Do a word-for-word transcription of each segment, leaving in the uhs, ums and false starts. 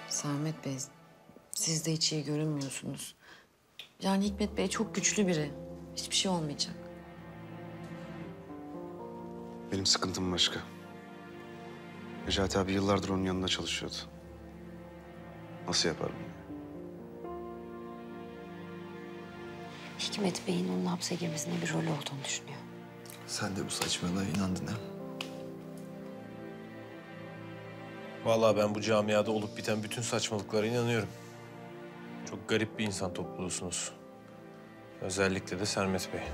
Sermet Bey, siz de hiç iyi görünmüyorsunuz. Yani Hikmet Bey çok güçlü biri. Hiçbir şey olmayacak. Benim sıkıntım başka. Necati abi yıllardır onun yanında çalışıyordu. Nasıl yapar bunu? Hikmet Bey'in onun hapse girmesinde bir rol olduğunu düşünüyor. Sen de bu saçmalığa inandın ha? Vallahi ben bu camiada olup biten bütün saçmalıklara inanıyorum. Çok garip bir insan topluluğusunuz. Özellikle de Sermet Bey.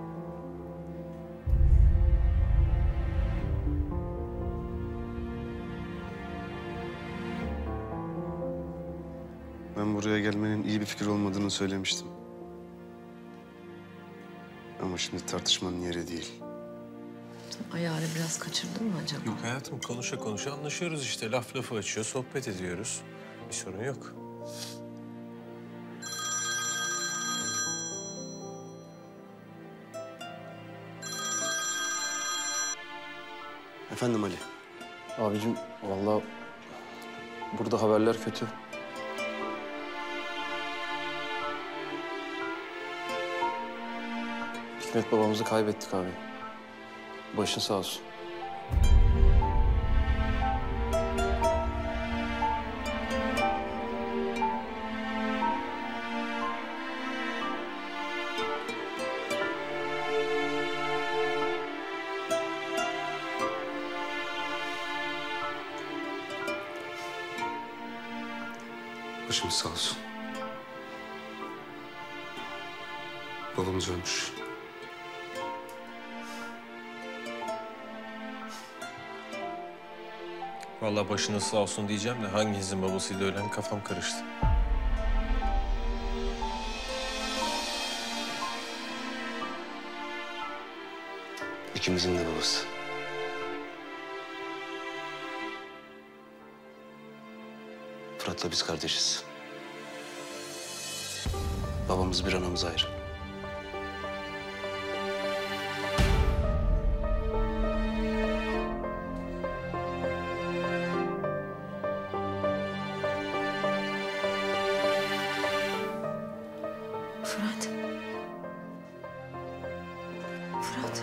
Ben buraya gelmenin iyi bir fikir olmadığını söylemiştim. Ama şimdi tartışmanın yeri değil. Sen ayarı biraz kaçırdın mı acaba? Yok hayatım, konuşa konuşa anlaşıyoruz işte. Laf lafı açıyor, sohbet ediyoruz. Bir sorun yok. Efendim Ali. Abicim vallahi burada haberler kötü. Hikmet babamızı kaybettik abi. Başın sağ olsun. Başımız sağ olsun. Babamız ölmüş. Vallahi başınız sağ olsun diyeceğim de hanginizin babasıyla ölen kafam karıştı. İkimizin de babası. Fırat'la biz kardeşiz. Babamız bir anamız ayrı. Fırat. Fırat.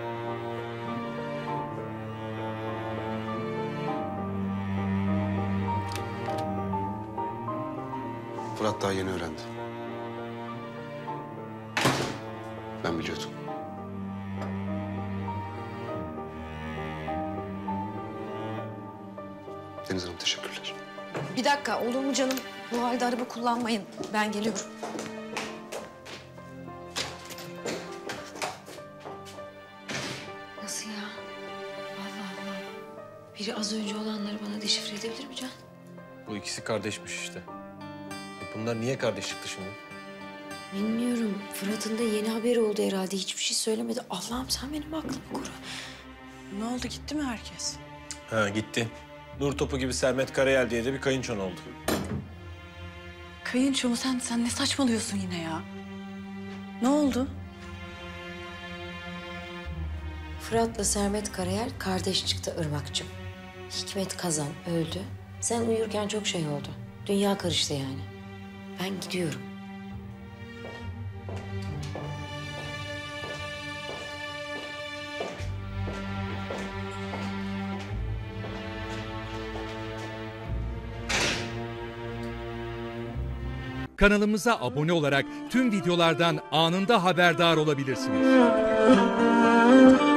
Fırat daha yeni öğrendi. Ben biliyordum. Deniz Hanım teşekkürler. Bir dakika, olur mu canım? Bu halde araba kullanmayın. Ben geliyorum. Nasıl ya? Allah Allah. Biri az önce olanları bana deşifre edebilir mi Can? Bu ikisi kardeşmiş işte. E bunlar niye kardeş çıktı şimdi? Bilmiyorum. Fırat'ın da yeni haberi oldu herhalde. Hiçbir şey söylemedi. Allah'ım sen benim aklımı koru. Ne oldu, gitti mi herkes? Ha gitti. Nur topu gibi Sermet Karayel diye de bir kayınçon oldu. Kayınço mu? Sen, sen ne saçmalıyorsun yine ya? Ne oldu? Fırat'la Sermet Karayel kardeş çıktı Irmak'cığım. Hikmet Kazan öldü. Sen uyurken çok şey oldu. Dünya karıştı yani. Ben gidiyorum. Kanalımıza abone olarak tüm videolardan anında haberdar olabilirsiniz.